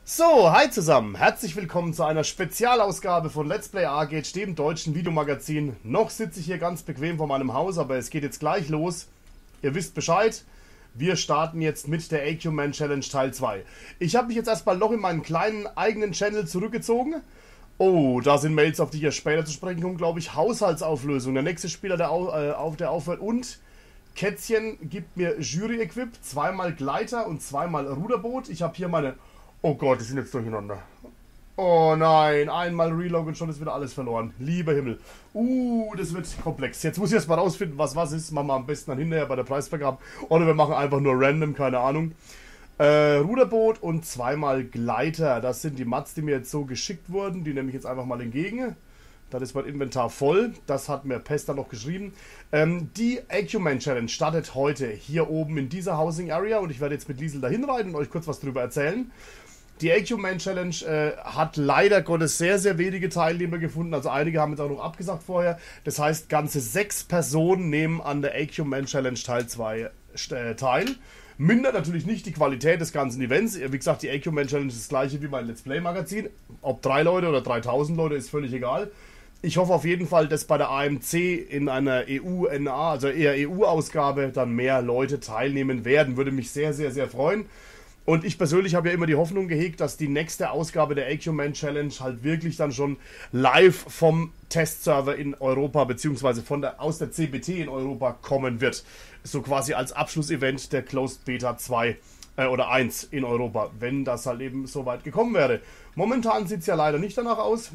So, hi zusammen, herzlich willkommen zu einer Spezialausgabe von Let's Play Arcade, dem deutschen Videomagazin. Noch sitze ich hier ganz bequem vor meinem Haus, aber es geht jetzt gleich los. Ihr wisst Bescheid, wir starten jetzt mit der AQ-Man Challenge Teil 2. Ich habe mich jetzt erstmal noch in meinen kleinen eigenen Channel zurückgezogen. Oh, da sind Mails, auf die ich ja später zu sprechen komme, glaube ich. Haushaltsauflösung, der nächste Spieler, der aufhört. Und Kätzchen gibt mir Jury-Equip, zweimal Gleiter und zweimal Ruderboot. Ich habe hier meine... Oh Gott, die sind jetzt durcheinander. Oh nein, einmal Relog und schon ist wieder alles verloren. Lieber Himmel. Das wird komplex. Jetzt muss ich erst mal rausfinden, was ist. Machen wir am besten dann hinterher bei der Preisvergabe. Oder wir machen einfach nur random, keine Ahnung. Ruderboot und zweimal Gleiter. Das sind die Mats, die mir jetzt so geschickt wurden. Die nehme ich jetzt einfach mal entgegen. Dann ist mein Inventar voll. Das hat mir Pester noch geschrieben. Die AQ-Man Challenge startet heute hier oben in dieser Housing Area. Und ich werde jetzt mit Liesel dahin reiten und euch kurz was darüber erzählen. Die AQ-Man Challenge hat leider Gottes sehr, sehr wenige Teilnehmer gefunden. Also einige haben jetzt auch noch abgesagt vorher. Das heißt, ganze 6 Personen nehmen an der AQ-Man Challenge Teil 2 teil. Mindert natürlich nicht die Qualität des ganzen Events. Wie gesagt, die AQ-Man Challenge ist das gleiche wie mein Let's Play Magazin. Ob 3 Leute oder 3000 Leute, ist völlig egal. Ich hoffe auf jeden Fall, dass bei der AMC in einer EU-NA, also eher EU-Ausgabe, dann mehr Leute teilnehmen werden. Würde mich sehr, sehr, sehr freuen. Und ich persönlich habe ja immer die Hoffnung gehegt, dass die nächste Ausgabe der AQ-Man Challenge halt wirklich dann schon live vom Testserver in Europa beziehungsweise aus der CBT in Europa kommen wird. So quasi als Abschlussevent der Closed Beta 2 oder 1 in Europa, wenn das halt eben so weit gekommen wäre. Momentan sieht es ja leider nicht danach aus.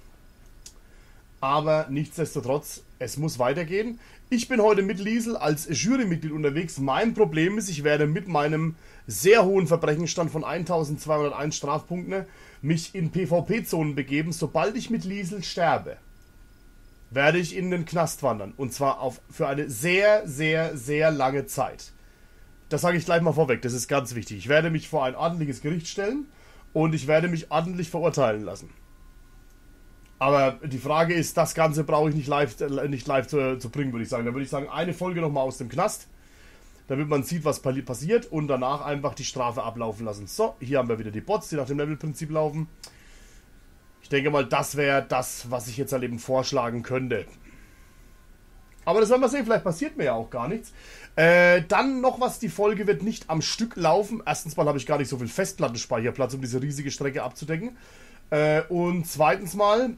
Aber nichtsdestotrotz, es muss weitergehen. Ich bin heute mit Liesel als Jurymitglied unterwegs. Mein Problem ist, ich werde mit meinem sehr hohen Verbrechenstand von 1201 Strafpunkten mich in PvP-Zonen begeben. Sobald ich mit Liesel sterbe, werde ich in den Knast wandern. Und zwar für eine sehr, sehr, sehr lange Zeit. Das sage ich gleich mal vorweg, das ist ganz wichtig. Ich werde mich vor ein ordentliches Gericht stellen und ich werde mich ordentlich verurteilen lassen. Aber die Frage ist, das Ganze brauche ich nicht live zu bringen, würde ich sagen. Da würde ich sagen, eine Folge nochmal aus dem Knast, damit man sieht, was passiert und danach einfach die Strafe ablaufen lassen. So, hier haben wir wieder die Bots, die nach dem Levelprinzip laufen. Ich denke mal, das wäre das, was ich jetzt halt eben vorschlagen könnte. Aber das werden wir sehen, vielleicht passiert mir ja auch gar nichts. Dann noch was, die Folge wird nicht am Stück laufen. Erstens mal habe ich gar nicht so viel Festplattenspeicherplatz, um diese riesige Strecke abzudecken. Und zweitens mal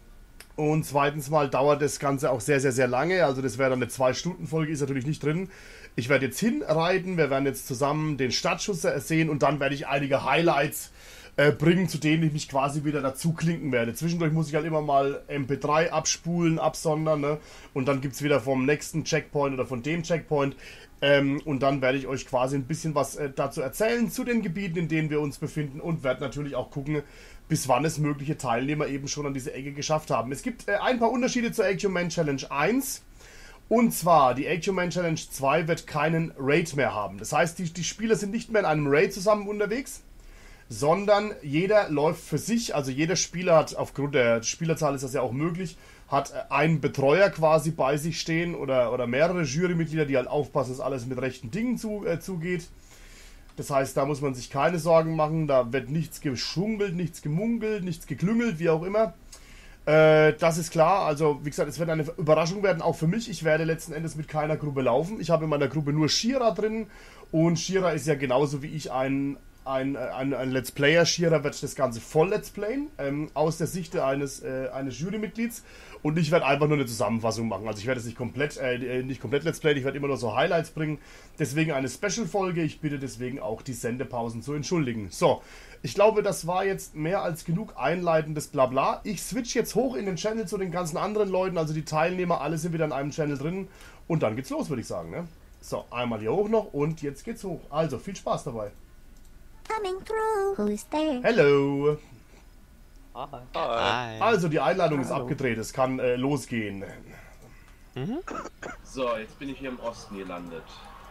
dauert das Ganze auch sehr, sehr, sehr lange. Also das wäre dann eine 2-Stunden-Folge, ist natürlich nicht drin. Ich werde jetzt hinreiten, wir werden jetzt zusammen den Startschuss sehen und dann werde ich einige Highlights bringen, zu denen ich mich quasi wieder dazu klinken werde. Zwischendurch muss ich halt immer mal MP3 abspulen, absondern, ne? Und dann gibt es wieder vom nächsten Checkpoint oder von dem Checkpoint. Und dann werde ich euch quasi ein bisschen was dazu erzählen, zu den Gebieten, in denen wir uns befinden und werde natürlich auch gucken, bis wann es mögliche Teilnehmer eben schon an diese Ecke geschafft haben. Es gibt ein paar Unterschiede zur AQ-Man Challenge 1. Und zwar, die AQ-Man Challenge 2 wird keinen Raid mehr haben. Das heißt, die Spieler sind nicht mehr in einem Raid zusammen unterwegs, sondern jeder läuft für sich. Also jeder Spieler hat, aufgrund der Spielerzahl ist das ja auch möglich, hat einen Betreuer quasi bei sich stehen oder mehrere Jurymitglieder, die halt aufpassen, dass alles mit rechten Dingen zugeht. Das heißt, da muss man sich keine Sorgen machen, da wird nichts geschummelt, nichts gemunkelt, nichts geklüngelt, wie auch immer. Das ist klar, also wie gesagt, es wird eine Überraschung werden, auch für mich. Ich werde letzten Endes mit keiner Gruppe laufen. Ich habe in meiner Gruppe nur Shira drin und Shira ist ja genauso wie ich ein Let's Player. Shira wird das Ganze voll Let's Playen, aus der Sicht eines Jurymitglieds. Und ich werde einfach nur eine Zusammenfassung machen. Also ich werde es nicht komplett Let's Playen, ich werde immer nur so Highlights bringen. Deswegen eine Special-Folge. Ich bitte deswegen auch die Sendepausen zu entschuldigen. So, ich glaube, das war jetzt mehr als genug einleitendes Blabla. Ich switch jetzt hoch in den Channel zu den ganzen anderen Leuten. Also die Teilnehmer, alle sind wieder in einem Channel drin. Und dann geht's los, würde ich sagen. Ne? So, einmal hier hoch noch und jetzt geht's hoch. Also, viel Spaß dabei. Coming through. Who's there? Hello. Hi. Also, die Einladung ist abgedreht. Es kann losgehen. So, jetzt bin ich hier im Osten gelandet.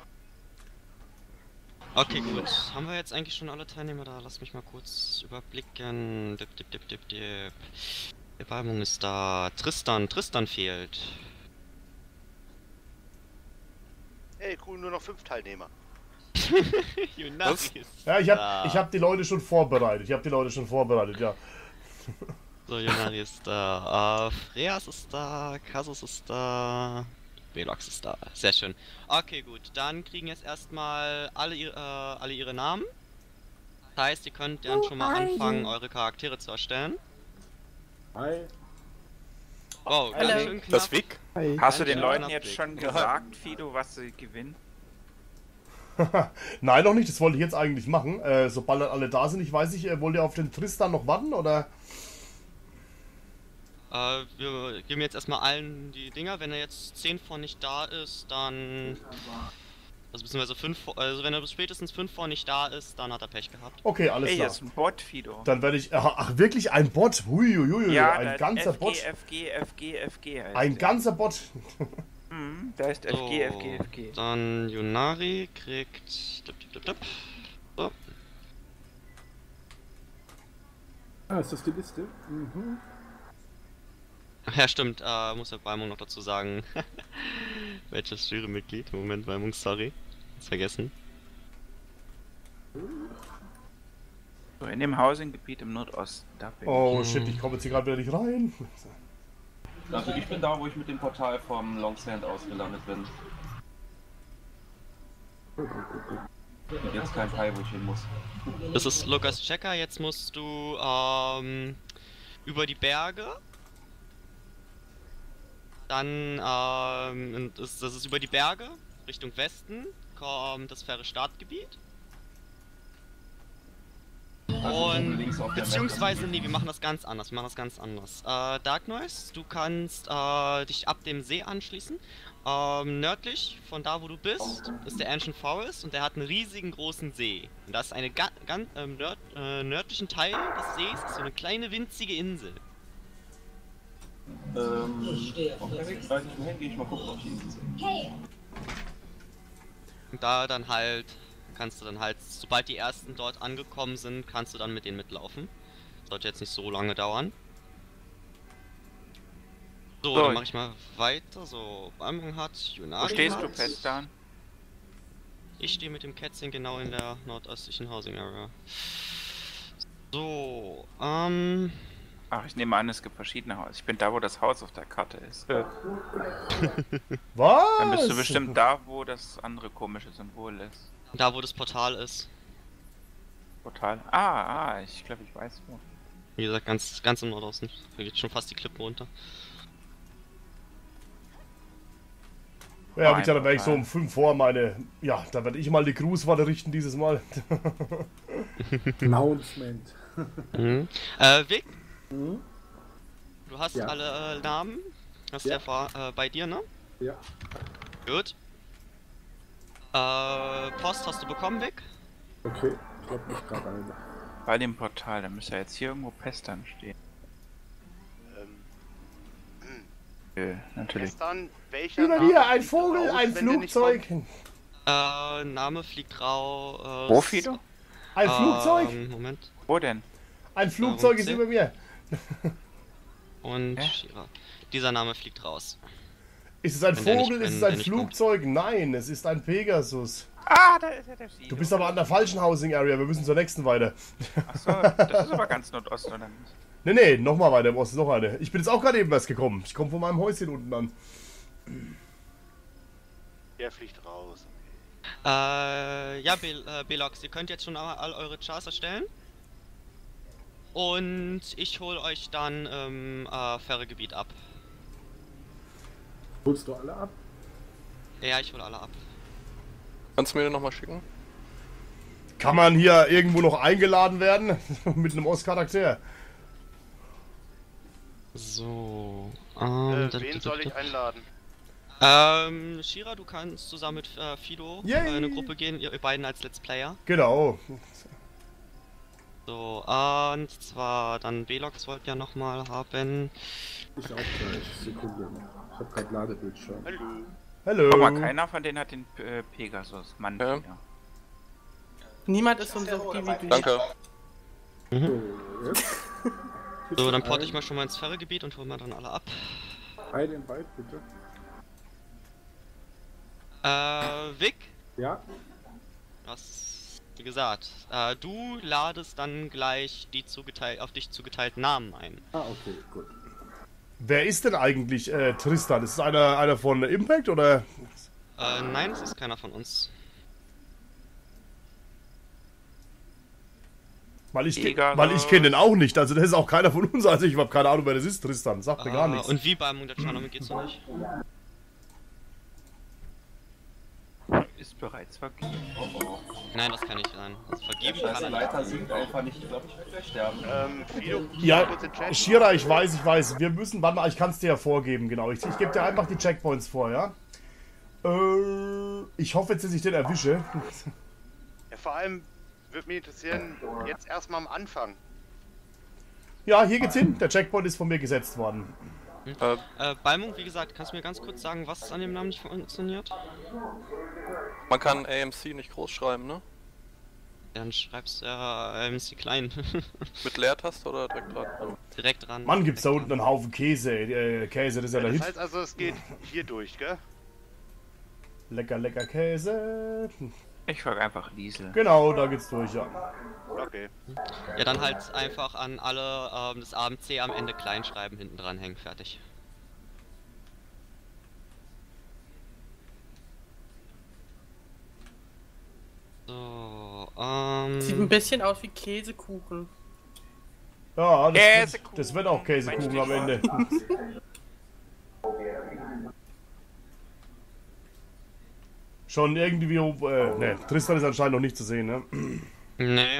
Okay, gut. Haben wir jetzt eigentlich schon alle Teilnehmer da? Lass mich mal kurz überblicken. Die Bewerbung ist da. Tristan fehlt. Ey, cool, nur noch 5 Teilnehmer. Yunari Was? ist Ja, ich da. hab die Leute schon vorbereitet. Ja. So, Yunari ist da. Freas ist da. Kasus ist da. Velox ist da. Sehr schön. Okay, gut. Dann kriegen jetzt erstmal alle ihre Namen. Das heißt, ihr könnt dann schon mal anfangen, eure Charaktere zu erstellen. Hi. Wow, ganz Hallo. schön knapp. Das Wick? Hast du Ganz den schön Leuten knapp jetzt weg. schon gesagt, Fido, was sie gewinnen? Nein, noch nicht. Das wollte ich jetzt eigentlich machen. Sobald dann alle da sind. Ich weiß nicht, wollt ihr auf den Tristan noch warten, oder? Wir geben jetzt erstmal allen die Dinger. Wenn er jetzt 10 vor nicht da ist, dann... Also beziehungsweise 5 vor... Also wenn er bis spätestens 5 vor nicht da ist, dann hat er Pech gehabt. Okay, alles Ey, klar. das ist ein Bot, Fido. Dann werde ich... Ach, wirklich ein Bot? Huiuiui, Ja, ein der ganzer FG, Bot. FG heißt Ein der. ganzer Bot. Der ist So, FG. dann Yunari kriegt... So. Ah, ist das die Liste? Mhm. Ach ja, stimmt, muss der Weimung noch dazu sagen. Welches Jurymitglied? Moment, Weimung, sorry. Ist vergessen. So, in dem Housing-Gebiet im Nordosten. Da bin Oh shit, ich komme jetzt hier gerade wieder nicht rein. Also ich bin da, wo ich mit dem Portal vom Longsand ausgelandet bin. Und jetzt kein Teil, wo ich hin muss. Das ist Lukas Checker, jetzt musst du über die Berge. Dann, das ist über die Berge, Richtung Westen, kommt das faire Startgebiet. Und links auf der beziehungsweise, nee, wir machen das ganz anders. Dark Noise, du kannst dich ab dem See anschließen. Nördlich von da, wo du bist, ist der Ancient Forest und der hat einen riesigen großen See. Und das ist eine nördlichen Teil des Sees, ist so eine kleine winzige Insel. Auf der Wegseite hin gehe ich mal gucken, ob die Insel sind. Und da dann halt, kannst du dann halt, sobald die ersten dort angekommen sind, kannst du dann mit denen mitlaufen. Sollte jetzt nicht so lange dauern. So, So. dann mache ich mal weiter. So, Weimung hat, Wo Yunari stehst du, hat. Pestan? Ich stehe mit dem Kätzchen genau in der nordöstlichen Housing Area. So, Ach, ich nehme an, es gibt verschiedene Häuser. Ich bin da, wo das Haus auf der Karte ist. Was? Dann bist du bestimmt da, wo das andere komische Symbol ist. da wo das Portal ist. Total. Ich glaube, ich weiß wo. Wie gesagt, ganz im Nordosten. Da geht schon fast die Klippen runter. Ja, hab ich dann wäre ich so um 5 vor meine... Ja, da werde ich mal die Grußworte richten dieses Mal. Announcement. Mhm. Vic? Mhm. Du hast Ja. alle Namen? Hast Ja. ja bei dir, ne? Ja. Gut. Post hast du bekommen, Vic? Okay, ich glaube nicht gerade eine. Bei dem Portal, da müsste ja jetzt hier irgendwo Pestan stehen. Natürlich. Gestern, welcher Über Name hier, ein fliegt Vogel, raus, ein wenn der nicht Flugzeug. Name fliegt raus. Wo, Fido? Ein Flugzeug? Moment. Wo denn? Ein Flugzeug ist C. über mir. Und Hä? Shira. Dieser Name fliegt raus. Ist es ein Wenn der nicht- Vogel? Ist es wenn ein der nicht kommt. Flugzeug? Nein, es ist ein Pegasus. Da ist ja der Fido. Du bist aber an der falschen Housing Area, wir müssen zur nächsten weiter. Achso, das ist aber ganz Nordosten, oder nicht? Nee, nochmal weiter im Osten, noch eine. Ich bin jetzt auch gerade eben erst gekommen. Ich komme von meinem Häuschen unten an. Der fliegt raus. Ja, Belox, ihr könnt jetzt schon all eure Chars erstellen. Und ich hole euch dann im Fähregebiet ab. Holst du alle ab? Ja, ich hole alle ab. Kannst du mir den nochmal schicken? Kann man hier irgendwo noch eingeladen werden? Mit einem Ostcharakter? So. Wen soll ich einladen? Shira, du kannst zusammen mit Fido Yay. in eine Gruppe gehen, ihr beiden als Let's Player. Genau. So, und zwar dann Belox wollt ihr nochmal haben. Ich auch gleich. Sekunde. Ich habe gerade Ladebildschirm. Hallo. Hallo. Guck mal, keiner von denen hat den Pegasus. Mann, Ja. ja. Niemand ist unser Individuum. Danke. So, jetzt. So, dann porte ich mal schon mal ins Fähregebiet und hol mal dann alle ab. Ein Invite, bitte. Vic, Ja, Wie gesagt, du ladest dann gleich die auf dich zugeteilten Namen ein. Ah, okay, gut. Wer ist denn eigentlich Tristan? Ist es einer von Impact oder? Nein, es ist keiner von uns. Weil ich kenne den auch nicht, also das ist auch keiner von uns, also ich habe keine Ahnung, wer das ist, Tristan, sagt mir gar nichts. Und wie beim der Tournament geht's noch nicht? Ist bereits vergeben. Nein, das kann nicht sein. Das vergeben Der kann er Leiter nicht. singt einfach nicht, ich glaube, ich werde gleich sterben. Fido, Ja, kurz in Chat. Shira, ich weiß, wir müssen, warte mal, ich kann es dir ja vorgeben, genau, ich gebe dir einfach die Checkpoints vor, ja? Ich hoffe jetzt, dass ich den erwische. Ja, vor allem würde mich interessieren, jetzt erstmal am Anfang. Ja, hier geht's hin, der Checkpoint ist von mir gesetzt worden. Balmung, wie gesagt, kannst du mir ganz kurz sagen, was an dem Namen nicht funktioniert? Man kann AMC nicht groß schreiben, ne? Dann schreibst du ja MC klein. Mit Leertaste oder direkt dran? Direkt dran. Mann, gibt's da direkt unten einen Haufen Käse, Käse, das ist ja der Das Hit. heißt also, es geht hier durch, gell? Lecker, lecker Käse. Ich frage einfach Liesel. Genau, da geht's durch, ja. Okay. Ja, dann halt einfach an alle das AMC am Ende klein schreiben, hinten dran hängen, fertig. So, Sieht ein bisschen aus wie Käsekuchen. Ja, Käsekuchen. das wird auch Käsekuchen am Ende. Schon irgendwie, ne, Tristan ist anscheinend noch nicht zu sehen, ne? Nee.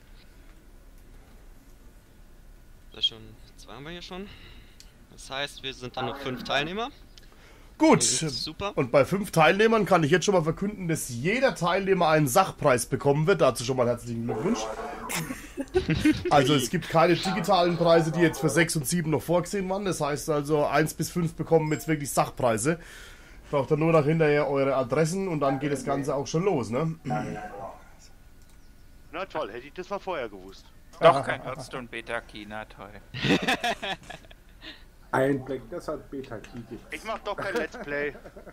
Das ist schon, 2 haben wir hier schon. Das heißt, wir sind dann noch 5 Teilnehmer. Gut, Super. und bei 5 Teilnehmern kann ich jetzt schon mal verkünden, dass jeder Teilnehmer einen Sachpreis bekommen wird. Dazu schon mal herzlichen Glückwunsch. Also es gibt keine digitalen Preise, die jetzt für 6 und 7 noch vorgesehen waren. Das heißt also 1 bis 5 bekommen jetzt wirklich Sachpreise. Braucht dann nur noch hinterher eure Adressen und dann geht das Ganze auch schon los, ne? Na toll, hätte ich das mal vorher gewusst. Doch, kein Hearthstone Beta Key, na toll. Ein Black Desert Beta Key gibt. Ich mach doch kein Let's Play.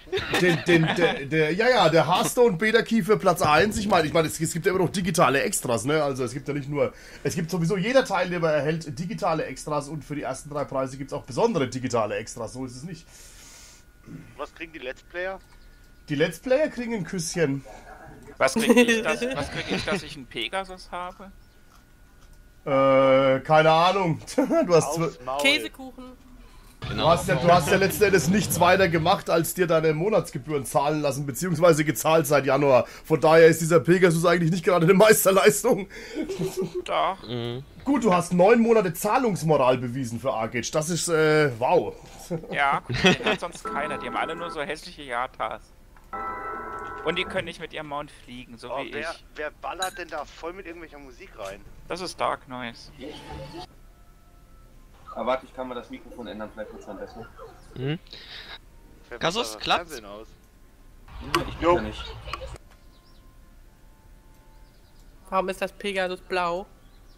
Der Hearthstone Beta Key für Platz 1. Ich meine, es gibt ja immer noch digitale Extras, ne? Also es gibt ja nicht nur, es gibt sowieso, jeder Teilnehmer erhält digitale Extras und für die ersten 3 Preise gibt es auch besondere digitale Extras, so ist es nicht. Was kriegen die Let's Player? Die Let's Player kriegen ein Küsschen. Was krieg ich, dass ich einen Pegasus habe? Keine Ahnung. Du hast, Aufs Maul. Käsekuchen. du hast ja letzten Endes nichts weiter gemacht, als dir deine Monatsgebühren zahlen lassen, beziehungsweise gezahlt seit Januar. Von daher ist dieser Pegasus eigentlich nicht gerade eine Meisterleistung. Doch. Gut, du hast 9 Monate Zahlungsmoral bewiesen für Arcade. Das ist, wow. Ja, den hat sonst keiner. Die haben alle nur so hässliche Yatas. Und die können nicht mit ihrem Mount fliegen, so Oh, wie ich. wer ballert denn da voll mit irgendwelcher Musik rein? Das ist Dark Noise. Aber warte, ich kann mal das Mikrofon ändern, vielleicht wird's dann besser. Mhm. Wer Kasus, macht da das klappt's? Fernsehen aus? Ich bin ja nicht. Warum ist das Pegasus blau?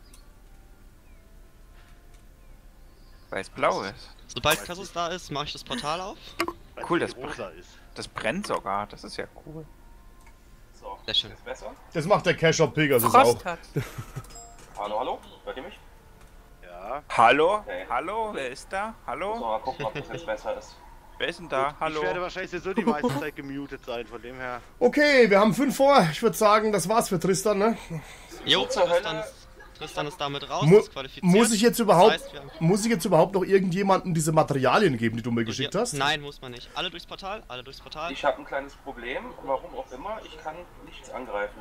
Weil es blau ist. Sobald Kasus da ist, mache ich das Portal auf. Weil Cool, es das rosa ist. Das brennt sogar, das ist ja cool. So, Sehr schön. ist besser? Das macht der Cash-Up Pegasus Frost auch. hat. Hallo? Hört ihr mich? Ja. Hallo? Okay. Hallo? Wer ist da? So, Hallo? mal gucken, ob das jetzt besser ist. Wer ist denn da? Hallo? Ich werde wahrscheinlich sowieso die meiste Zeit gemutet sein, von dem her. Okay, wir haben 5 vor. Ich würde sagen, das war's für Tristan, ne? Jo, zur Tristan ist damit raus, Mu ist qualifiziert. muss ich jetzt überhaupt Das heißt, wir haben- muss ich jetzt überhaupt noch irgendjemandem diese Materialien geben, die du mir geschickt Ja, hast? Nein, muss man nicht. Alle durchs Portal, alle durchs Portal. Ich habe ein kleines Problem, warum auch immer, ich kann nichts angreifen.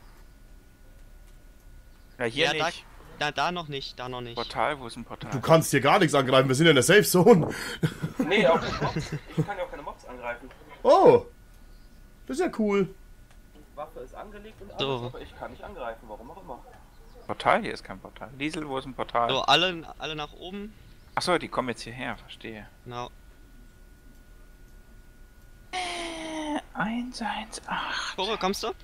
Na, hier Ja, nicht. da noch nicht, da noch nicht. Portal, wo ist ein Portal? Du kannst hier gar nichts angreifen, wir sind ja in der Safe Zone. Nee, auch keine Mobs. Ich kann ja auch keine Mobs angreifen. Oh, das ist ja cool. Die Waffe ist angelegt und alles, So. aber ich kann nicht angreifen, warum auch immer. Portal? Hier ist kein Portal. Liesel, wo ist ein Portal? So, alle nach oben. Achso, die kommen jetzt hierher, verstehe. Genau. 118. Kore, kommst du?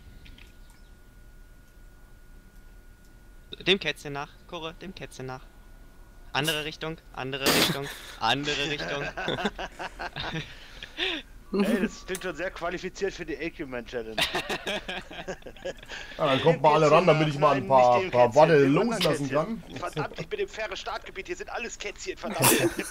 Dem Kätzchen nach. Kore, dem Kätzchen nach. Andere Richtung, andere Richtung, andere Richtung. Ey, das klingt schon sehr qualifiziert für die Equipment Challenge. Ja, dann kommt mal alle ran, damit ich mal ein paar Worte loslassen kann. Verdammt, ich bin im faire Startgebiet, hier sind alles Kätzchen, verdammt. Ich würde echt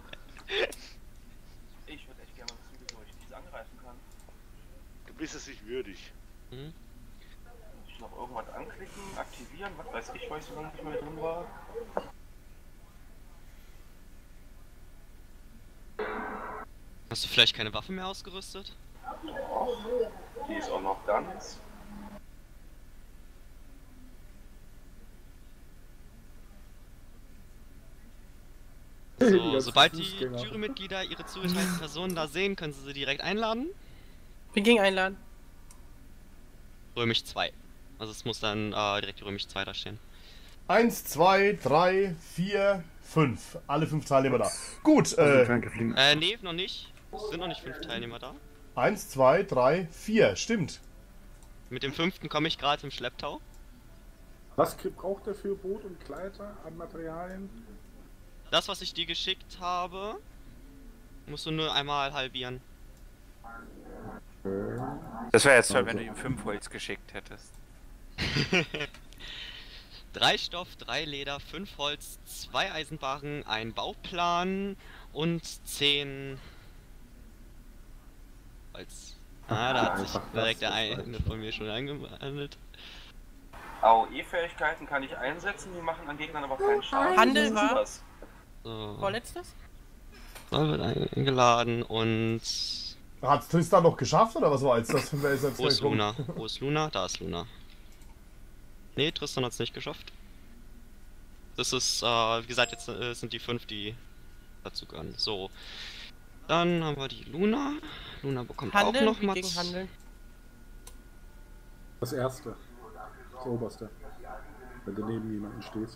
gerne mal wissen, wieso ich dies angreifen kann. Du bist es nicht würdig. Hm? Muss ich noch irgendwas anklicken, aktivieren, was weiß ich, weil ich so lange nicht mehr drin war. Hast du vielleicht keine Waffe mehr ausgerüstet? Doch, die ist auch noch ganz. So, sobald die Jurymitglieder ihre zugeteilten Personen da sehen, können sie direkt einladen. Wir gingen einladen. Römisch 2. Also es muss dann direkt Römisch 2 da stehen. 1, 2, 3, 4, 5. Alle 5 Teilnehmer da. Gut, Nee, noch nicht. Es sind noch nicht 5 Teilnehmer da. 1, 2, 3, 4, stimmt. Mit dem 5. komme ich gerade im Schlepptau. Was braucht er für Boot und Gleiter an Materialien? Das, was ich dir geschickt habe, musst du nur einmal halbieren. Das wäre jetzt toll, wenn du ihm 5 Holz geschickt hättest. 3 Stoff, 3 Leder, 5 Holz, 2 Eisenbarren, ein Bauplan und 10 Holz. Ah, da hat sich direkt der eine von mir schon angemeldet. AOE-Fähigkeiten kann ich einsetzen, die machen an Gegnern aber keinen Schaden. Handel Was ist war- das? So, Vorletztes? da wird eingeladen und... Hat Tristan noch geschafft oder was war jetzt das? Wer ist jetzt Wo ist gekommen? Luna? Wo ist Luna? Da ist Luna. Nee, Tristan hat es nicht geschafft. Das ist, wie gesagt, jetzt sind die 5, die dazu gehören. So. Dann haben wir die Luna. Luna bekommt Handeln? auch noch Wie mal... gegen Handeln? Das erste. Das oberste. Wenn du neben jemanden stehst.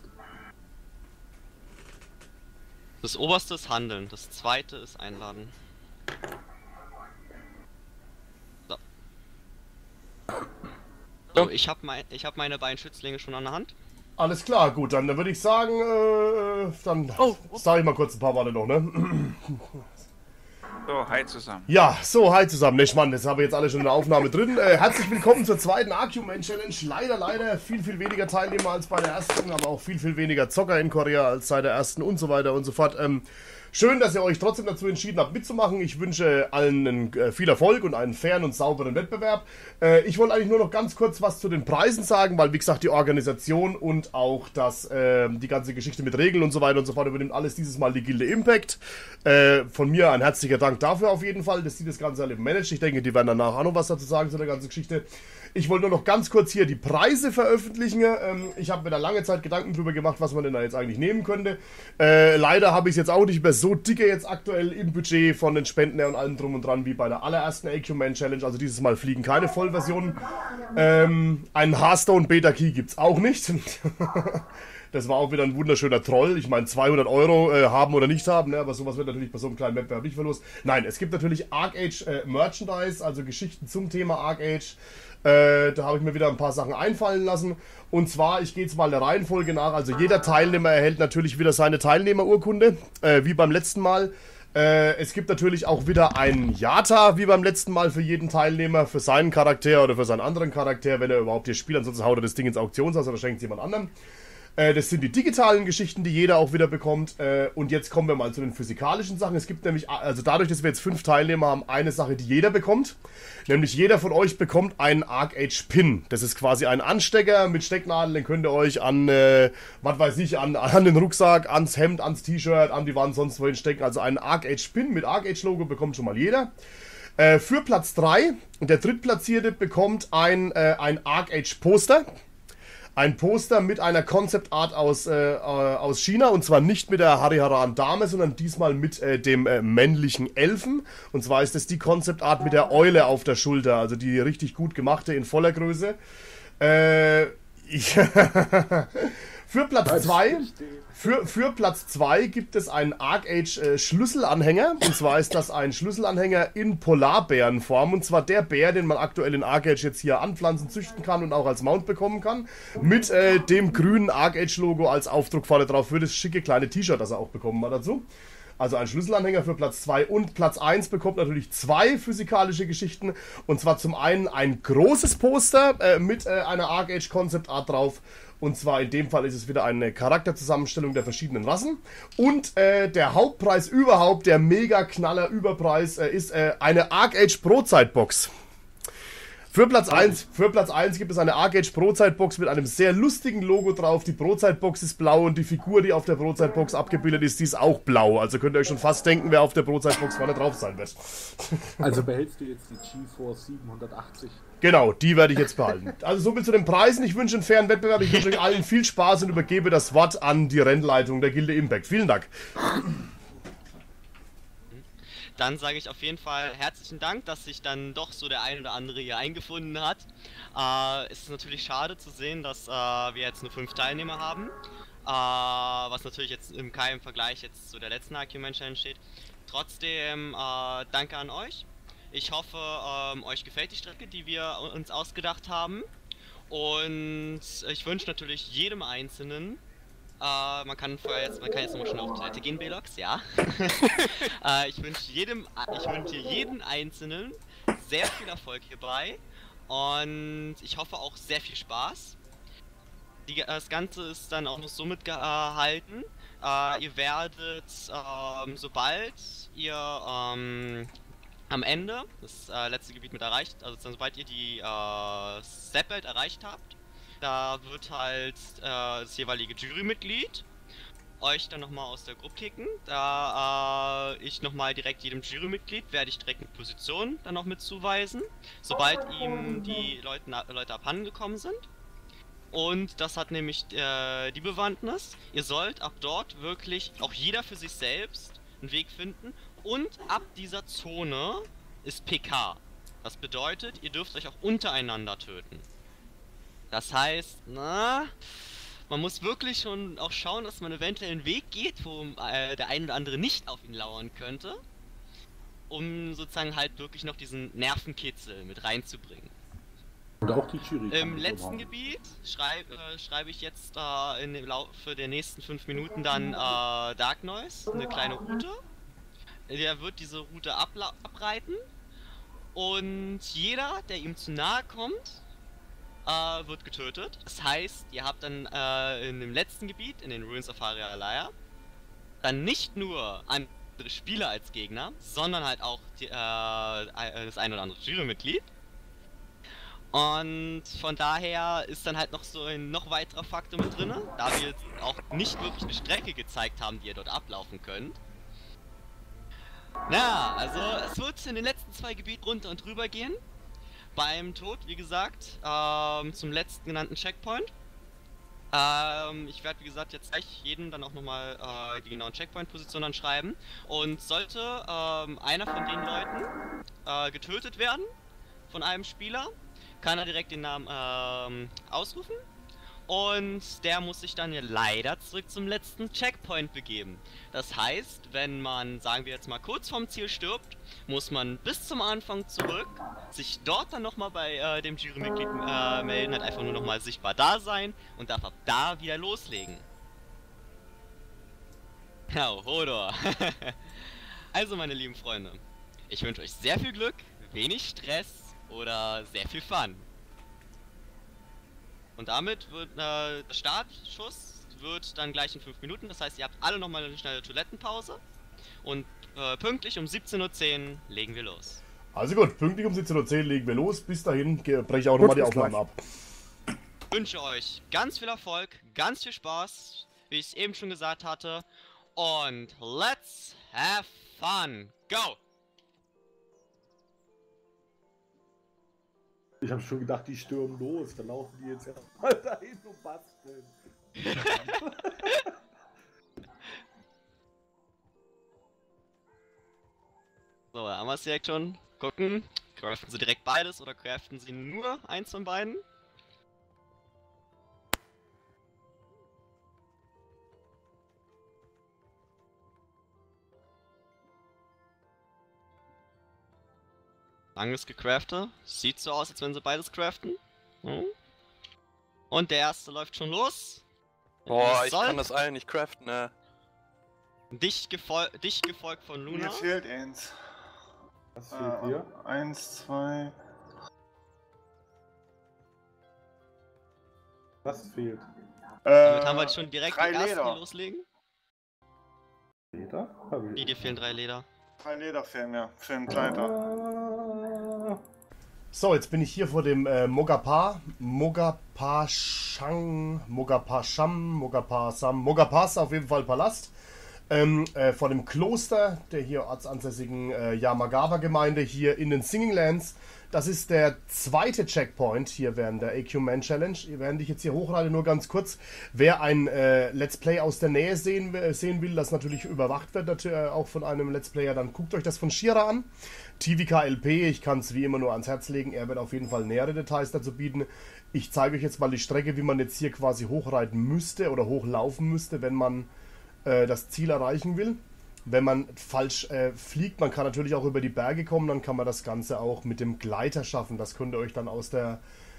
Das oberste ist Handeln, das zweite ist Einladen. So. So, ich hab meine beiden Schützlinge schon an der Hand. Alles klar, gut, dann würde ich sagen, dann Oh, sage ich mal kurz ein paar Worte noch, ne? So, hi zusammen. Ja, so, hi zusammen. Ne, Mann, das haben wir jetzt alle schon in der Aufnahme drin. Herzlich willkommen zur zweiten Argument Challenge. Leider viel weniger Teilnehmer als bei der ersten, aber auch viel weniger Zocker in Korea als bei der ersten und so weiter und so fort. Schön, dass ihr euch trotzdem dazu entschieden habt, mitzumachen. Ich wünsche allen viel Erfolg und einen fairen und sauberen Wettbewerb. Ich wollte eigentlich nur noch ganz kurz was zu den Preisen sagen, weil, wie gesagt, die Organisation und auch die ganze Geschichte mit Regeln und so weiter und so fort übernimmt alles dieses Mal die Gilde Impact. Von mir ein herzlicher Dank dafür auf jeden Fall, dass die das Ganze alle managt. Ich denke, die werden danach auch noch was dazu sagen zu der ganzen Geschichte. Ich wollte nur noch ganz kurz hier die Preise veröffentlichen. Ich habe mir da lange Zeit Gedanken drüber gemacht, was man denn da jetzt eigentlich nehmen könnte. Leider habe ich es jetzt auch nicht mehr so dicke jetzt aktuell im Budget von den Spenden her und allem drum und dran wie bei der allerersten AQ-Man Challenge. Also dieses Mal fliegen keine Vollversionen. Einen Hearthstone Beta Key gibt es auch nicht. Das war auch wieder ein wunderschöner Troll. Ich meine, 200 Euro haben oder nicht haben, ne? Aber sowas wird natürlich bei so einem kleinen Wettbewerb nicht verlust. Nein, es gibt natürlich Arc Age Merchandise, also Geschichten zum Thema Arc Age. Da habe ich mir wieder ein paar Sachen einfallen lassen. Und zwar, ich gehe jetzt mal der Reihenfolge nach. Also jeder Teilnehmer erhält natürlich wieder seine Teilnehmerurkunde, wie beim letzten Mal. Es gibt natürlich auch wieder ein Yata, wie beim letzten Mal, für jeden Teilnehmer, für seinen Charakter oder für seinen anderen Charakter, wenn er überhaupt hier spielt. Ansonsten haut er das Ding ins Auktionshaus oder schenkt es jemand anderem. Das sind die digitalen Geschichten, die jeder auch wieder bekommt. Und jetzt kommen wir mal zu den physikalischen Sachen. Es gibt nämlich, also dadurch, dass wir jetzt 5 Teilnehmer haben, eine Sache, die jeder bekommt. Nämlich jeder von euch bekommt einen Arc Age Pin. Das ist quasi ein Anstecker mit Stecknadeln. Den könnt ihr euch an, was weiß ich, an den Rucksack, ans Hemd, ans T-Shirt, an die Wand, sonst wohin stecken. Also einen Arc Age Pin mit Arc Age Logo bekommt schon mal jeder. Für Platz 3, der Drittplatzierte bekommt ein Arc Age Poster. Ein Poster mit einer Concept Art aus China, und zwar nicht mit der Hariharan Dame, sondern diesmal mit dem männlichen Elfen. Und zwar ist es die Concept Art mit der Eule auf der Schulter, also die richtig gut gemachte in voller Größe. Für Platz 2 gibt es einen Arc Age Schlüsselanhänger. Und zwar ist das ein Schlüsselanhänger in Polarbärenform. Und zwar der Bär, den man aktuell in Arc Age jetzt hier anpflanzen, züchten kann und auch als Mount bekommen kann. Mit dem grünen Arc Age Logo als Aufdruck vorne drauf für das schicke kleine T-Shirt, das er auch bekommen hat dazu. Also ein Schlüsselanhänger für Platz 2 und Platz 1 bekommt natürlich 2 physikalische Geschichten. Und zwar zum einen ein großes Poster mit einer Arc Age Concept Art drauf. Und zwar in dem Fall ist es wieder eine Charakterzusammenstellung der verschiedenen Rassen. Und der Hauptpreis überhaupt, der Mega-Knaller-Überpreis, ist eine Arc Age Pro-Zeit-Box. Für Platz 1 gibt es eine Arc Age Pro-Zeit-Box mit einem sehr lustigen Logo drauf. Die Pro-Zeit-Box ist blau und die Figur, die auf der Pro-Zeit-Box abgebildet ist, die ist auch blau. Also könnt ihr euch schon fast denken, wer auf der Pro-Zeit-Box vorne drauf sein wird. Also behältst du jetzt die GeForce 780? Genau, die werde ich jetzt behalten. Also so viel zu den Preisen. Ich wünsche einen fairen Wettbewerb. Ich wünsche euch allen viel Spaß und übergebe das Wort an die Rennleitung der Gilde Impact. Vielen Dank. Dann sage ich auf jeden Fall herzlichen Dank, dass sich dann doch so der ein oder andere hier eingefunden hat. Es ist natürlich schade zu sehen, dass wir jetzt nur 5 Teilnehmer haben. Was natürlich jetzt im keinem Vergleich jetzt zu der letzten Argument Challenge steht. Trotzdem danke an euch. Ich hoffe, euch gefällt die Strecke, die wir uns ausgedacht haben. Und ich wünsche natürlich jedem Einzelnen, man kann jetzt nochmal schnell auf Toilette gehen, Belox, ja. Ich wünsche jedem Einzelnen sehr viel Erfolg hierbei und ich hoffe auch sehr viel Spaß. Das Ganze ist dann auch noch so mitgehalten. Ihr werdet, sobald ihr am Ende das letzte Gebiet mit erreicht, also sobald ihr die Stepwelt erreicht habt, da wird halt das jeweilige Jurymitglied euch dann nochmal aus der Gruppe kicken. Da ich nochmal direkt jedem Jurymitglied werde ich direkt eine Position dann noch mit zuweisen, sobald ihm die Leute abhanden gekommen sind. Und das hat nämlich die Bewandtnis, ihr sollt ab dort wirklich auch jeder für sich selbst einen Weg finden und ab dieser Zone ist PK. Das bedeutet, ihr dürft euch auch untereinander töten. Das heißt, man muss wirklich schon auch schauen, dass man eventuell einen Weg geht, wo der ein oder andere nicht auf ihn lauern könnte, um sozusagen halt wirklich noch diesen Nervenkitzel mit reinzubringen. Und auch die Jury. Im letzten Gebiet schreibe ich jetzt im Laufe der nächsten 5 Minuten dann Dark Noise, eine kleine Route. Der wird diese Route abreiten und jeder, der ihm zu nahe kommt, wird getötet. Das heißt, ihr habt dann in dem letzten Gebiet, in den Ruins of Haralaya, dann nicht nur andere Spieler als Gegner, sondern halt auch das ein oder andere Jurymitglied. Und von daher ist dann halt noch so ein noch weiterer Faktor mit drin, da wir jetzt auch nicht wirklich eine Strecke gezeigt haben, die ihr dort ablaufen könnt. Na, also es wird in den letzten 2 Gebieten runter und drüber gehen. Beim Tod, wie gesagt, zum letzten genannten Checkpoint. Ich werde, wie gesagt, jetzt gleich jedem dann auch nochmal die genauen Checkpoint-Positionen schreiben. Und sollte einer von den Leuten getötet werden, von einem Spieler, kann er direkt den Namen ausrufen. Und der muss sich dann ja leider zurück zum letzten Checkpoint begeben. Das heißt, wenn man, sagen wir jetzt mal, kurz vorm Ziel stirbt, muss man bis zum Anfang zurück, sich dort dann nochmal bei dem Jurymitglied melden, halt einfach nur nochmal sichtbar da sein und darf ab da wieder loslegen. Ja, Hodor. Also, meine lieben Freunde, ich wünsche euch sehr viel Glück, wenig Stress oder sehr viel Fun. Und damit wird der Startschuss wird dann gleich in 5 Minuten, das heißt, ihr habt alle nochmal eine schnelle Toilettenpause und pünktlich um 17:10 Uhr legen wir los. Also gut, pünktlich um 17:10 Uhr legen wir los. Bis dahin breche ich auch nochmal die Aufnahmen ab. Ich wünsche euch ganz viel Erfolg, ganz viel Spaß, wie ich es eben schon gesagt hatte. Und let's have fun. Go! Ich habe schon gedacht, die stürmen los. Dann laufen die jetzt erstmal dahin und basteln. So, haben wir es direkt schon. Gucken. Craften sie direkt beides oder craften sie nur eins von beiden? Langes gecraftet. Sieht so aus, als wenn sie beides craften. Hm? Und der erste läuft schon los. Boah, ich kann das alle nicht craften, ne? Dicht gefolgt von Luna. Mir fehlt eins. Was fehlt dir? 1, 2. Was fehlt? Damit haben wir schon direkt die 3 ersten, Leder. die loslegen. Leder? Hab ich. Nee, dir fehlen 3 Leder. 3 Leder fehlen mir für einen Gleiter. So, jetzt bin ich hier vor dem Mogapar Mogapars auf jeden Fall Palast. Vor dem Kloster der hier ortsansässigen Yamagawa-Gemeinde hier in den Singing Lands. Das ist der zweite Checkpoint hier während der AQ-Man Challenge. Während ich jetzt hier hochreite, nur ganz kurz. Wer ein Let's Play aus der Nähe sehen will, das natürlich überwacht wird, natürlich auch von einem Let's Player, dann guckt euch das von Shira an. TVKLP, ich kann es wie immer nur ans Herz legen. Er wird auf jeden Fall nähere Details dazu bieten. Ich zeige euch jetzt mal die Strecke, wie man jetzt hier quasi hochreiten müsste oder hochlaufen müsste, wenn man das Ziel erreichen will. Wenn man falsch fliegt, man kann natürlich auch über die Berge kommen, dann kann man das Ganze auch mit dem Gleiter schaffen. Das könnt ihr euch dann aus der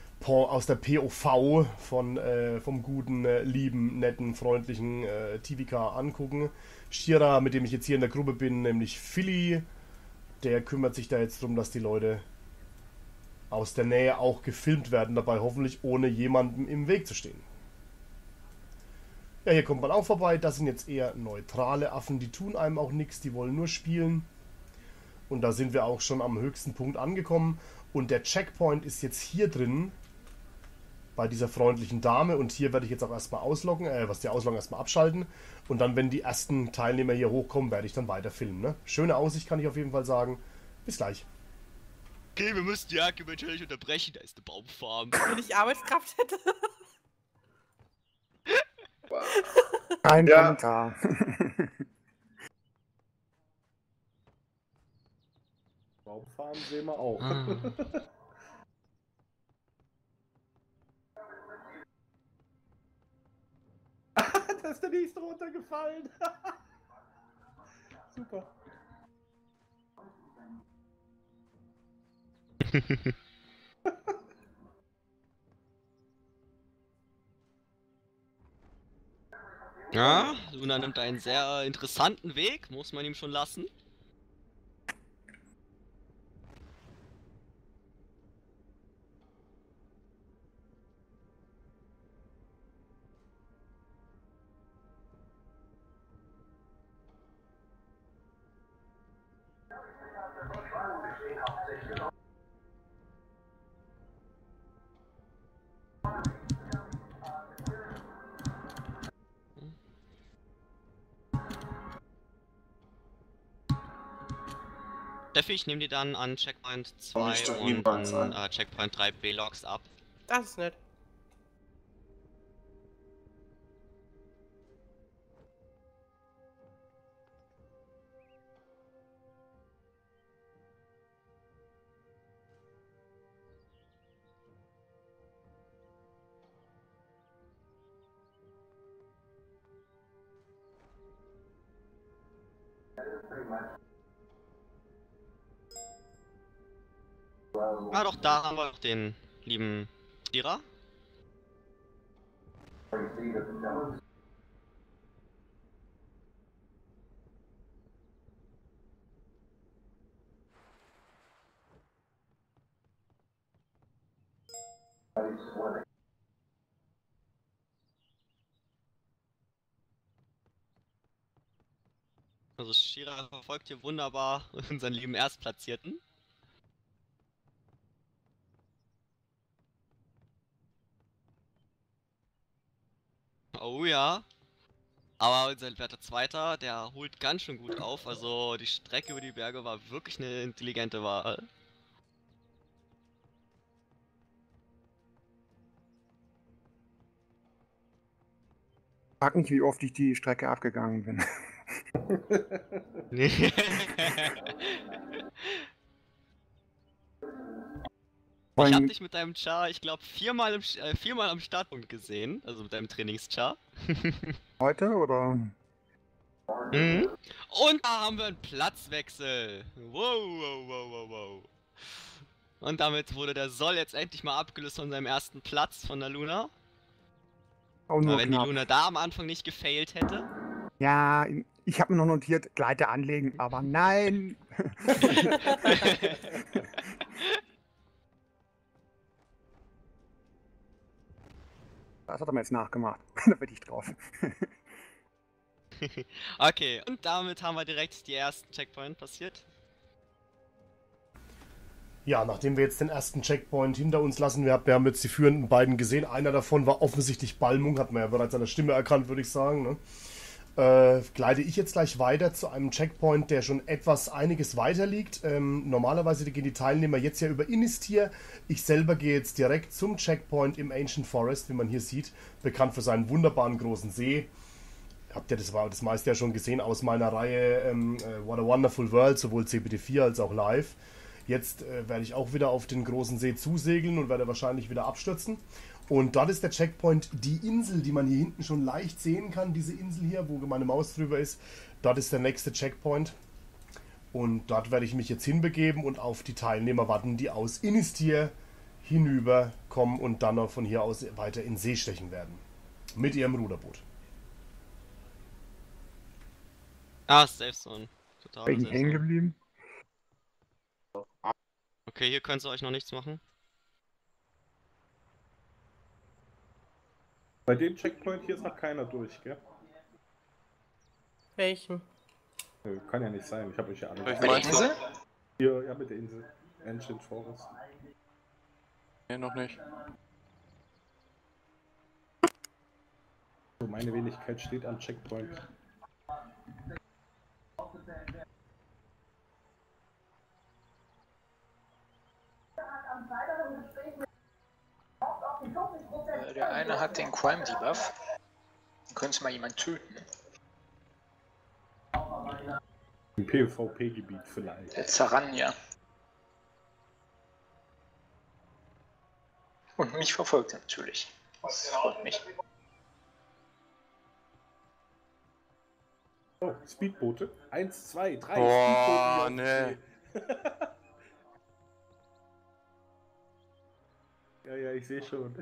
POV vom guten, lieben, netten, freundlichen TVK angucken. Shira, mit dem ich jetzt hier in der Gruppe bin, nämlich Philly, der kümmert sich da jetzt darum, dass die Leute aus der Nähe auch gefilmt werden, dabei hoffentlich ohne jemandem im Weg zu stehen. Ja, hier kommt man auch vorbei. Das sind jetzt eher neutrale Affen, die tun einem auch nichts, die wollen nur spielen. Und da sind wir auch schon am höchsten Punkt angekommen. Und der Checkpoint ist jetzt hier drin, bei dieser freundlichen Dame. Und hier werde ich jetzt auch erstmal ausloggen, erstmal abschalten. Und dann, wenn die ersten Teilnehmer hier hochkommen, werde ich dann weiter filmen. Ne? Schöne Aussicht, kann ich auf jeden Fall sagen. Bis gleich. Okay, wir müssen die Jagd natürlich unterbrechen, da ist eine Baumfarm. Wenn ich Arbeitskraft hätte. Kein Kommentar. Baumfarm sehen wir auch. Da ist der nächste runtergefallen. Super. Ja, Luna nimmt einen sehr interessanten Weg, muss man ihm schon lassen. Steffi, ich nehme die dann an Checkpoint 2 und an Checkpoint 3 B-Logs ab. Das ist nett. Ah doch, da haben wir noch den lieben Shira. Also Shira verfolgt hier wunderbar unseren lieben Erstplatzierten. Oh ja. Aber unser werter Zweiter, der holt ganz schön gut auf. Also die Strecke über die Berge war wirklich eine intelligente Wahl. Frag nicht, wie oft ich die Strecke abgegangen bin. Nee. Ich hab dich mit deinem Char, ich glaube, viermal am Startpunkt gesehen, also mit deinem Trainingschar. Heute oder? Mhm. Und da haben wir einen Platzwechsel. Wow. Und damit wurde der Soll jetzt endlich mal abgelöst von seinem ersten Platz von der Luna. Auch nur wenn knapp. die Luna da am Anfang nicht gefailt hätte. Ja, ich habe mir noch notiert, Gleiter anlegen, aber nein. Das hat er mir jetzt nachgemacht. Da bin ich drauf. Okay, und damit haben wir direkt die ersten Checkpoint passiert. Ja, nachdem wir jetzt den ersten Checkpoint hinter uns lassen, wir haben jetzt die führenden beiden gesehen. Einer davon war offensichtlich Balmung, hat man ja bereits an der Stimme erkannt, würde ich sagen. Ne? Gleite ich jetzt gleich weiter zu einem Checkpoint, der schon einiges weiter liegt. Normalerweise gehen die Teilnehmer jetzt ja über Inistir. Ich selber gehe jetzt direkt zum Checkpoint im Ancient Forest, wie man hier sieht, bekannt für seinen wunderbaren großen See. Habt ihr das meiste ja schon gesehen aus meiner Reihe What a Wonderful World, sowohl CBD4 als auch live. Jetzt werde ich auch wieder auf den großen See zusegeln und werde wahrscheinlich wieder abstürzen. Und dort ist der Checkpoint die Insel, die man hier hinten schon leicht sehen kann. Diese Insel hier, wo meine Maus drüber ist. Dort ist der nächste Checkpoint. Und dort werde ich mich jetzt hinbegeben und auf die Teilnehmer warten, die aus Inistir hinüberkommen und dann noch von hier aus weiter in See stechen werden. Mit ihrem Ruderboot. Ah, Safe Zone. Total Bin ich Safe hängen Zone. geblieben? Okay, hier könnt ihr euch noch nichts machen. Bei dem Checkpoint hier ist noch keiner durch, gell? Welchen? Nö, kann ja nicht sein, ich habe euch ja alle. Welchen meinst du? Hier, ja, mit der Insel. Ancient Forest. Nee, noch nicht. So, meine Wenigkeit steht am Checkpoint. Der eine hat den Crime Debuff. Dann könnte mal jemand töten. Im PvP-Gebiet vielleicht. Der Zaranja. Und mich verfolgt er natürlich. Das freut mich. Oh, Speedboote. 1, 2, 3. Boah, Speedboote. Nee. Ja, ich sehe schon.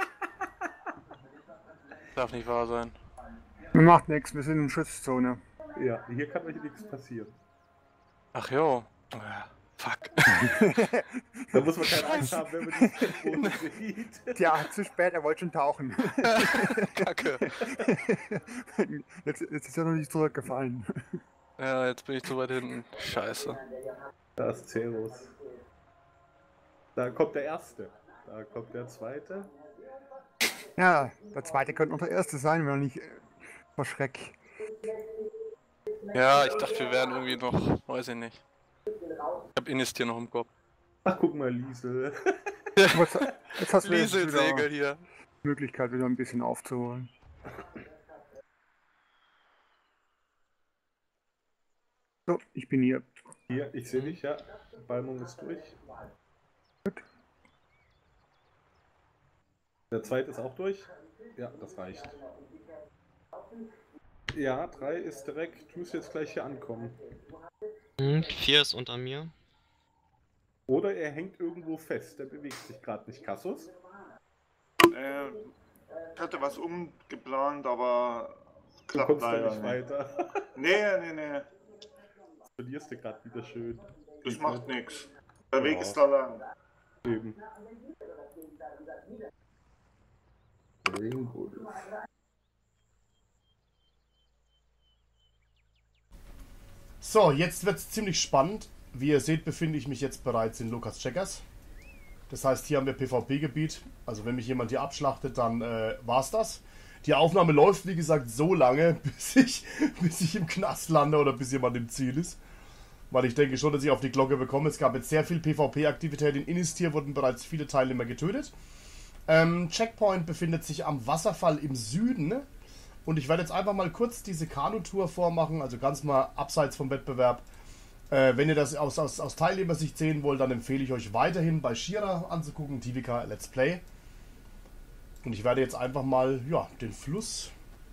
Darf nicht wahr sein. Macht nichts, wir sind in Schutzzone. Ja, hier kann euch nichts passieren. Ach jo. Fuck. Da muss man keine Angst haben, wenn man die Speedboote sieht. Tja, zu spät, er wollte schon tauchen. Kacke. Jetzt ist er noch nicht zurückgefallen. Ja, jetzt bin ich zu weit hinten. Scheiße. Da ist Ceros. Da kommt der erste. Da kommt der zweite. Ja, der zweite könnte noch der erste sein, wenn er nicht verschreckt. Ja, ich dachte, wir wären irgendwie noch, weiß ich nicht. Ich hab Inistir noch im Kopf. Ach, guck mal, Liesel. Jetzt hast du Liesel-Segel hier. Möglichkeit, wieder ein bisschen aufzuholen. So, ich bin hier. Hier, ich sehe dich, ja. Balmung ist durch. Gut. Der zweite ist auch durch. Ja, das reicht. Ja, 3 ist direkt. Du musst jetzt gleich hier ankommen. 4 ist unter mir. Oder er hängt irgendwo fest. Der bewegt sich gerade nicht. Kassus? Ich hatte was umgeplant, aber Du klappt kommst da leider nicht nicht. weiter. Nee. Das verlierst du gerade wieder schön. Das macht nichts. Der Weg ist da lang. Eben. Rainbow. So, jetzt wird es ziemlich spannend. Wie ihr seht, befinde ich mich jetzt bereits in Lukas Checkers. Das heißt, hier haben wir PvP-Gebiet. Also wenn mich jemand hier abschlachtet, dann war's das. Die Aufnahme läuft, wie gesagt, so lange, bis ich im Knast lande oder bis jemand im Ziel ist. Weil ich denke schon, dass ich auf die Glocke bekomme. Es gab jetzt sehr viel PvP-Aktivität. In Inistir wurden bereits viele Teilnehmer getötet. Checkpoint befindet sich am Wasserfall im Süden. Und ich werde jetzt einfach mal kurz diese Kanutour vormachen, also ganz mal abseits vom Wettbewerb. Wenn ihr das aus Teilnehmersicht sehen wollt, dann empfehle ich euch weiterhin bei Shira anzugucken, TVK Let's Play. Und ich werde jetzt einfach mal, ja, den Fluss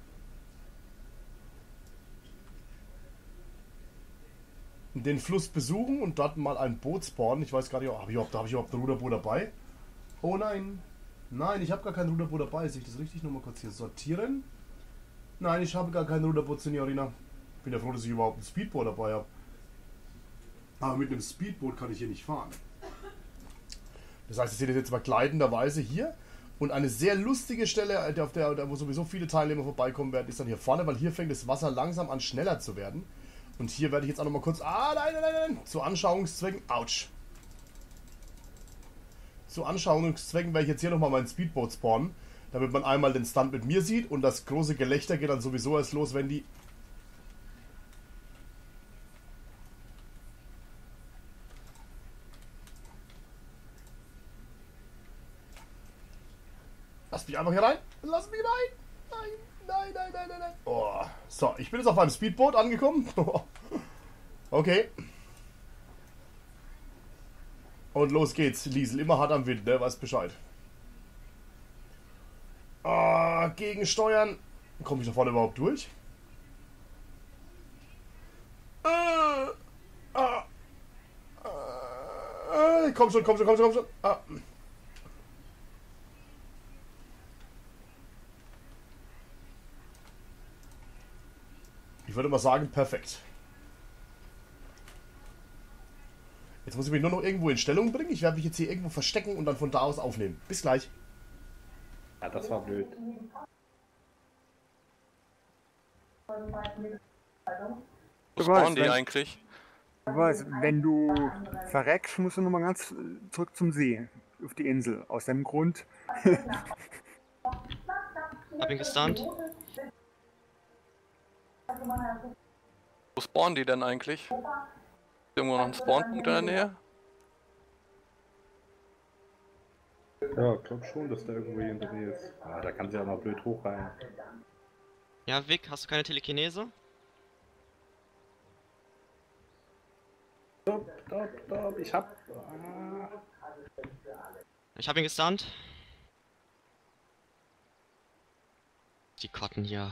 besuchen und dort mal ein Boot spawnen. Ich weiß gar nicht, habe ich überhaupt ein Ruderboot dabei? Oh nein. Nein, ich habe gar kein Ruderboot dabei. Sehe ich das richtig? Nochmal kurz hier sortieren. Nein, ich habe gar kein Ruderboot, Signorina. Bin ja froh, dass ich überhaupt ein Speedboot dabei habe. Aber mit einem Speedboot kann ich hier nicht fahren. Das heißt, ich sehe das jetzt mal gleitenderweise hier. Und eine sehr lustige Stelle, auf der wo sowieso viele Teilnehmer vorbeikommen werden, ist dann hier vorne, weil hier fängt das Wasser langsam an schneller zu werden. Und hier werde ich jetzt auch noch mal kurz... nein! Zu Anschauungszwecken... Autsch! Zu Anschauungszwecken werde ich jetzt hier nochmal mein Speedboot spawnen, damit man einmal den Stunt mit mir sieht und das große Gelächter geht dann sowieso erst los, wenn die... Lass mich einfach hier rein! Lass mich rein! Nein! Oh. So, ich bin jetzt auf meinem Speedboot angekommen. Okay. Und los geht's, Liesel. Immer hart am Wind, ne? Weißt Bescheid. Gegensteuern. Komme ich da vorne überhaupt durch? Komm schon. Ich würde mal sagen, perfekt. Jetzt muss ich mich nur noch irgendwo in Stellung bringen. Ich werde mich jetzt hier irgendwo verstecken und dann von da aus aufnehmen. Bis gleich. Ja, das war blöd. Wo spawnen die eigentlich? Du weißt, wenn du verreckst, musst du nochmal ganz zurück zum See. Auf die Insel. Aus dem Grund. Hab ihn gestunt. Wo spawnen die denn eigentlich? Ist irgendwo noch ein Spawnpunkt in der Nähe? Ja, ich glaube schon, dass der irgendwo hier in der Nähe ist. Ah, da kann sie ja mal blöd hoch rein. Ja, Vic, hast du keine Telekinese? Stopp, ich hab... Ich hab ihn gestunt. Die Kotten hier.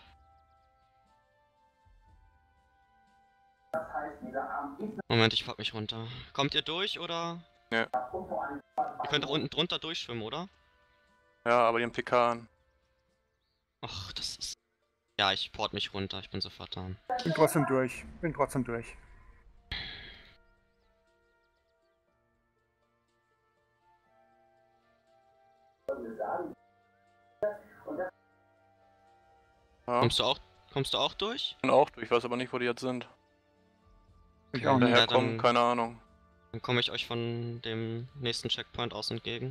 Moment, ich pack mich runter. Kommt ihr durch, oder? Ja. Ihr könnt auch unten drunter durchschwimmen, oder? Ja, aber die haben PK an. Ach, das ist... Ja, ich port mich runter, ich bin sofort da. Bin trotzdem durch. Ja. Kommst du auch durch? Ich bin auch durch, ich weiß aber nicht, wo die jetzt sind. Ich auch nicht. Daher kommen, keine Ahnung. Dann komme ich euch von dem nächsten Checkpoint aus entgegen.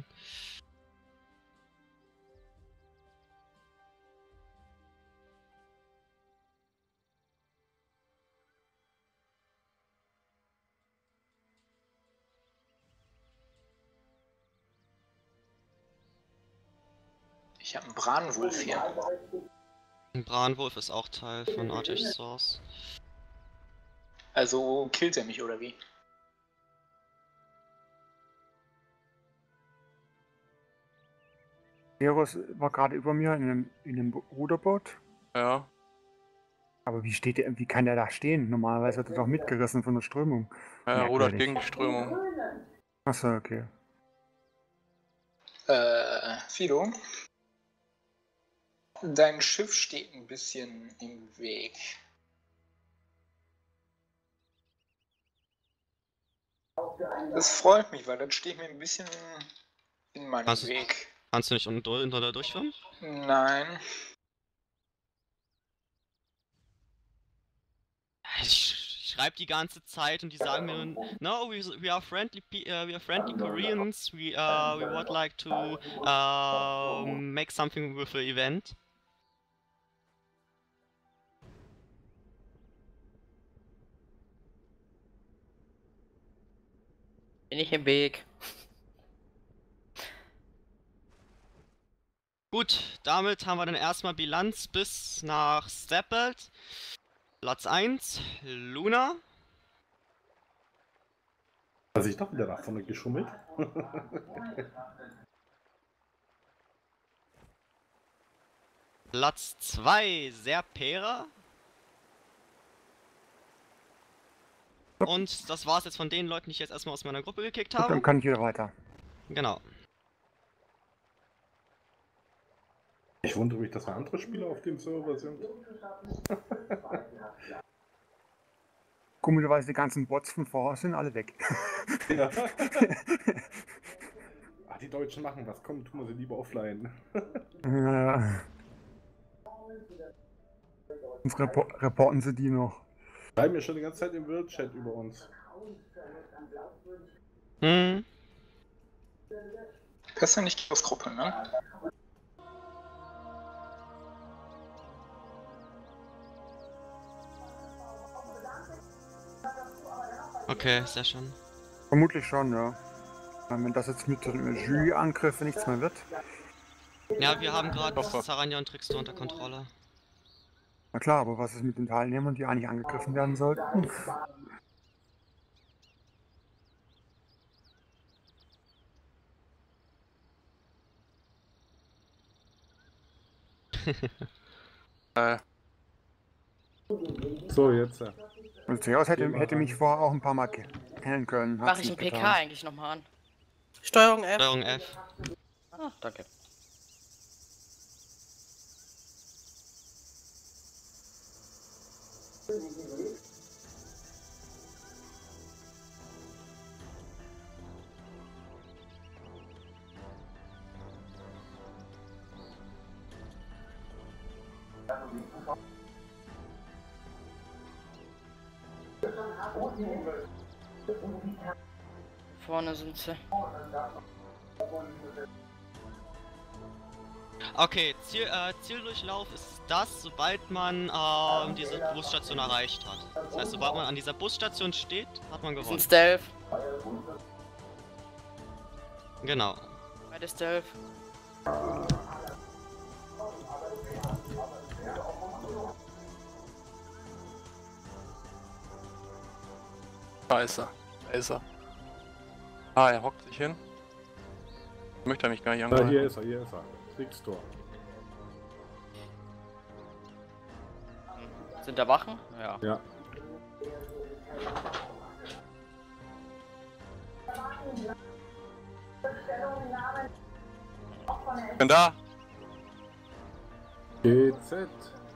Ich habe einen Branwolf hier. Ein Branwolf ist auch Teil von Arctic Source. Also killt er mich, oder wie? Eros war gerade über mir in einem Ruderboot. Ja. Aber wie kann der da stehen? Normalerweise wird er doch mitgerissen von der Strömung. Ja, er rudert Merkwürdig. gegen die Strömung. Achso, okay. Fido? Dein Schiff steht ein bisschen im Weg. Das freut mich, weil dann steht mir ein bisschen in meinem Weg. Kannst du nicht unten da durchschwimmen? Nein. Ich schreibe die ganze Zeit und die sagen mir, no, we are friendly Koreans, we would like to make something with the event. Bin ich im Weg. Gut, damit haben wir dann erstmal Bilanz bis nach Steppelt. Platz 1, Luna. Also ich doch wieder nach vorne geschummelt. Platz 2, Serpera. Und das war's jetzt von den Leuten, die ich jetzt erstmal aus meiner Gruppe gekickt Gut, habe. dann kann ich wieder weiter. Genau. Ich wundere mich, dass andere Spieler auf dem Server sind. Komischerweise die ganzen Bots von vorher sind alle weg. Ja. Ach, die Deutschen machen was. Komm, tun wir sie lieber offline. Ja. Uns reporten sie die noch. Schreiben ja schon die ganze Zeit im World-Chat über uns. Hm. Das ist ja nicht die Gruppe, ne? Okay, sehr schön. Vermutlich schon, ja. Wenn das jetzt mit den Jury-Angriffen nichts mehr wird. Ja, wir haben gerade Saranja und Trickster unter Kontrolle. Na klar, aber was ist mit den Teilnehmern, die eigentlich angegriffen werden sollten? So, jetzt. Und Theos hätte mich vorher auch ein paar Mal kennen können. Mach ich ein PK eigentlich nochmal an? Steuerung F. Steuerung F. Ah, danke. Vorne sind sie. Okay, Zieldurchlauf ist das, sobald man diese Busstation erreicht hat. Das heißt, sobald man an dieser Busstation steht, hat man gewonnen. Das ist ein Stealth. Genau. Beide Stealth. Scheiße. Da ist er. Ah, er hockt sich hin. Möchte er mich gar nicht angreifen. Hier ist er, hier ist er. Trickstor. Sind da Wachen? Ja. Ja. Bin da. GZ.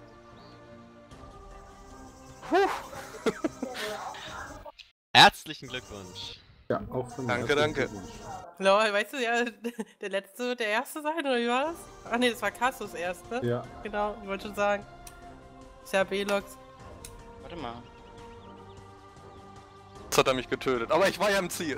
Herzlichen Glückwunsch. Ja, auch von mir. Danke, danke. Lol, weißt du, ja, der letzte wird der erste sein, oder wie war das? Ach nee, das war Cassus erst, ne? Ja. Genau, ich wollte schon sagen. Ist ja B-Logs. Warte mal. Jetzt hat er mich getötet, aber ich war ja im Ziel.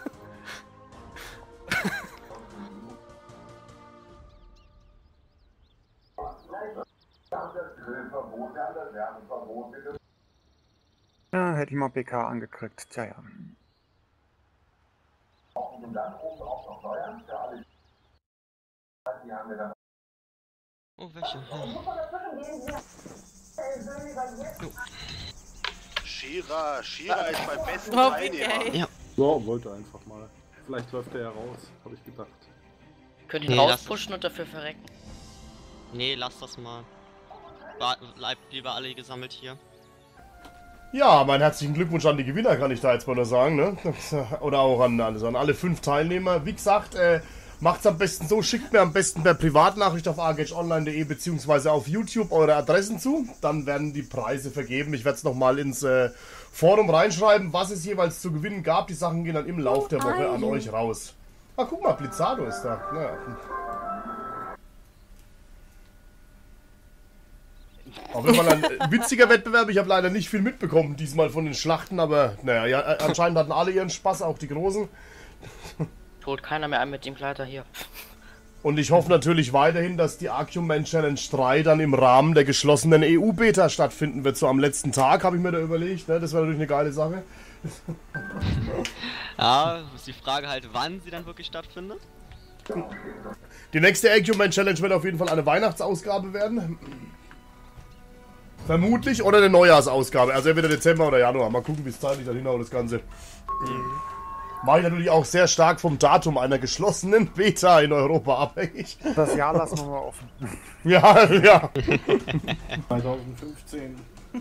Ja, hätte ich mal PK angekriegt. Tja, ja. Oh, welche? Shira ist mein bester Oh, Teilnehmer. Ja. So, wollte einfach mal. Vielleicht läuft er ja raus, habe ich gedacht. Könnt ihr ihn rauspushen und dafür verrecken? Nee, lass das mal. Bleibt lieber alle gesammelt hier. Ja, meinen herzlichen Glückwunsch an die Gewinner, kann ich da jetzt mal nur sagen, ne? Oder auch an alle 5 Teilnehmer. Wie gesagt, macht's am besten so, schickt mir am besten per Privatnachricht auf argageonline.de bzw. auf YouTube eure Adressen zu. Dann werden die Preise vergeben. Ich werde es nochmal ins Forum reinschreiben, was es jeweils zu gewinnen gab. Die Sachen gehen dann im Lauf der Woche an euch raus. Ah, guck mal, Blizzardo ist da. Naja. Auf jeden Fall ein witziger Wettbewerb. Ich habe leider nicht viel mitbekommen diesmal von den Schlachten, aber naja, ja, anscheinend hatten alle ihren Spaß, auch die Großen. Holt keiner mehr ein mit dem Kleider hier. Und ich hoffe natürlich weiterhin, dass die Argument Challenge 3 dann im Rahmen der geschlossenen EU-Beta stattfinden wird. So am letzten Tag habe ich mir da überlegt, ne? Das wäre natürlich eine geile Sache. Ja, ist die Frage halt, wann sie dann wirklich stattfindet. Die nächste Argument Challenge wird auf jeden Fall eine Weihnachtsausgabe werden. Vermutlich, oder eine Neujahrsausgabe. Also entweder Dezember oder Januar. Mal gucken, wie es zeitlich dann hinhaut, das Ganze. Mache ich natürlich auch sehr stark vom Datum einer geschlossenen Beta in Europa abhängig. Das Jahr lassen wir mal offen. Ja, ja. 2015.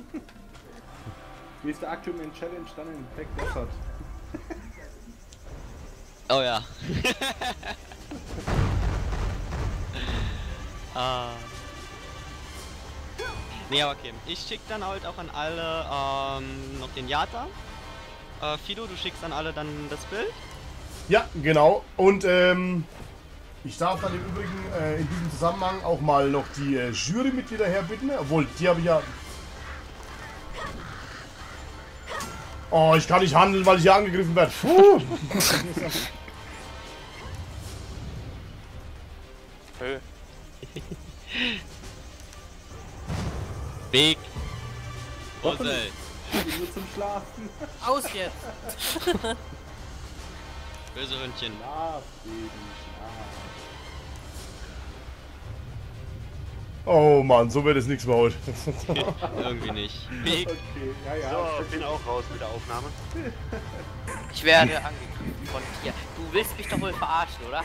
Wie ist der Argument Challenge dann in Black Desert? Oh ja. Nee, aber okay. Ich schick dann halt auch an alle noch den Yata. Fido, du schickst an alle dann das Bild. Ja, genau. Und ich darf dann im Übrigen in diesem Zusammenhang auch mal noch die Jurymitglieder herbitten. Obwohl, die habe ich ja... Oh, ich kann nicht handeln, weil ich hier angegriffen werde. Puh. Weg. Ursel. Ich nur zum Schlafen. Aus jetzt. Böse Hündchen. Schlaf, Baby, Oh Mann, so wird es nichts mehr heute. Irgendwie nicht. Weg. Okay, ja. So, bin auch raus mit der Aufnahme. Ich werde angegriffen von dir. Du willst mich doch wohl verarschen, oder?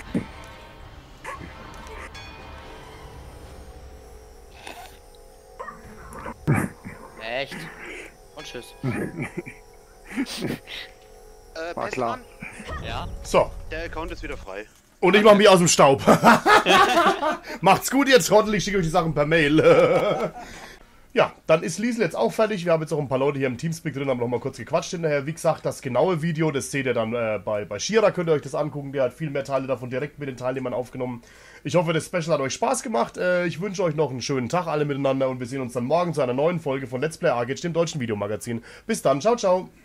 Echt? Und tschüss. War klar. Ja. So. Der Account ist wieder frei. Und ich mach mich aus dem Staub. Macht's gut, ihr Trottel. Ich schicke euch die Sachen per Mail. Ja, dann ist Liesel jetzt auch fertig. Wir haben jetzt auch ein paar Leute hier im Teamspeak drin, haben noch mal kurz gequatscht hinterher. Wie gesagt, das genaue Video, das seht ihr dann bei Shira, könnt ihr euch das angucken. Der hat viel mehr Teile davon direkt mit den Teilnehmern aufgenommen. Ich hoffe, das Special hat euch Spaß gemacht. Ich wünsche euch noch einen schönen Tag alle miteinander und wir sehen uns dann morgen zu einer neuen Folge von Let's Play AGH, dem deutschen Videomagazin. Bis dann, ciao, ciao.